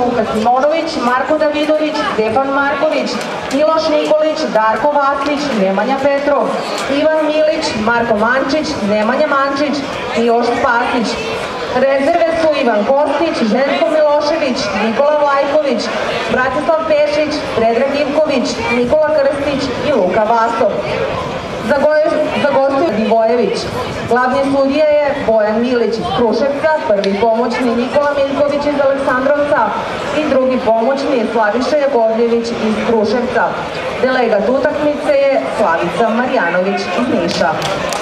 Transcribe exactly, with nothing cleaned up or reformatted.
Luka Simonović, Marko Davidović, Stefan Marković, Miloš Nikolić, Darko Vaslić, Nemanja Petrov, Ivan Milić, Marko Mančić, Nemanja Mančić i Joško Spasić. Rezerve su Ivan Kostić, Željko Milošević, Nikola Vlajković, Bratislav Pešić, Predrag Ivković, Nikola Krstić i Luka Vasov. Za gostuju Divojević. Glavni sudija je Bojan Milić iz Kruševca, prvi pomoćni Nikola Miljković iz Aleksandrovca i drugi pomoćni Slaviša Jakovljević iz Kruševca. Delegat utakmice je Slavica Marjanović iz Niša.